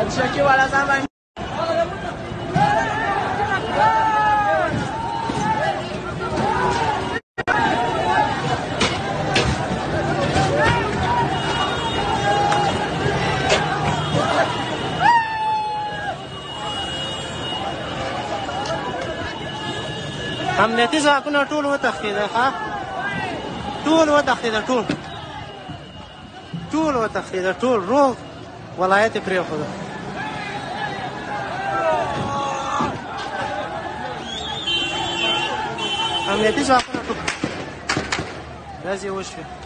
چکی والا ځان امنیتي ځواکونه ټول وتښتېدل ښه ټول وتښتېدل ټول وتښتېدل ټول روغ ولایت یې پرېښوده امنیتي ځواکونه ټول ډزې وشوې